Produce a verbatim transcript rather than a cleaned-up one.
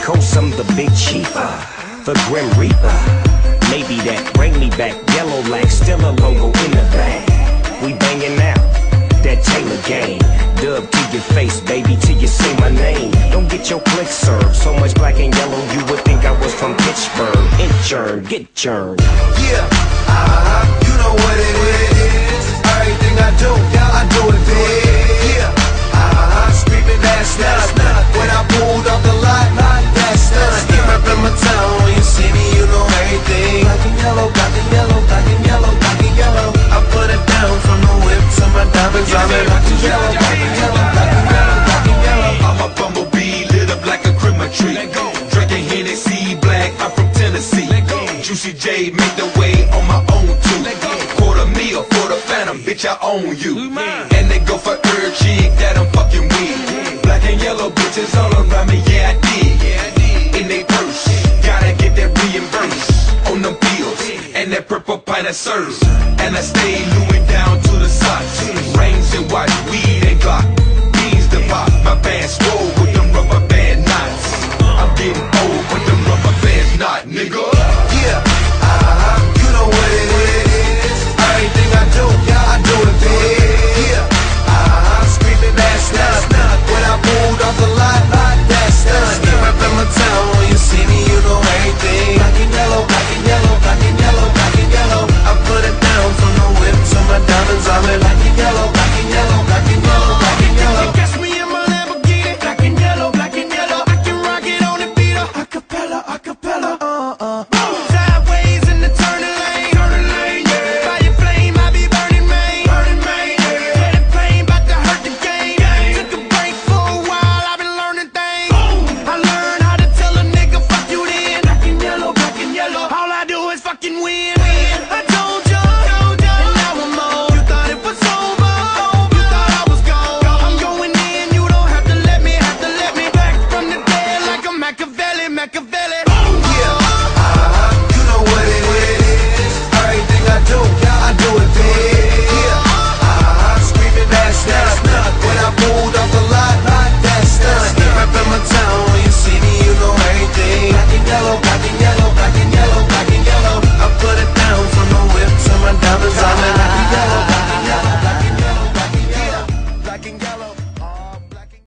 Coast, I'm the big chief, uh, the Grim Reaper. Maybe that bring me back, yellow lack, still a logo in the bag. We banging out that Taylor game. Dub to your face, baby, till you say my name. Don't get your click served. So much black and yellow, you would think I was from Pittsburgh. Inchurn, get churned. Yeah, uh-huh, you know what it is. Everything I do, I do it big. Yeah, uh-huh, screaming that's not. When I pulled off the lot, that's not. Keep reppin' my town, when you see me, you know everything. Black and yellow, black and yellow, black and yellow, black and yellow. I put it down from the whip to my diamonds. I'm in black and yellow, black and yellow, black and yellow, black and yellow. I'm a bumblebee, lit up like a Christmas tree. Drinking Hennessy, black, I'm from Tennessee. Juicy J, make the way on my own too. Quarter meal for the phantom, bitch, I own you. And they go for her chick that I'm fucking with. Black and yellow bitches all around me, yeah I did. In they purse, gotta get that reimbursed on them bills and that purple pint of serves. And I stay Louis down to the socks. Rings and watch, weed and Glock.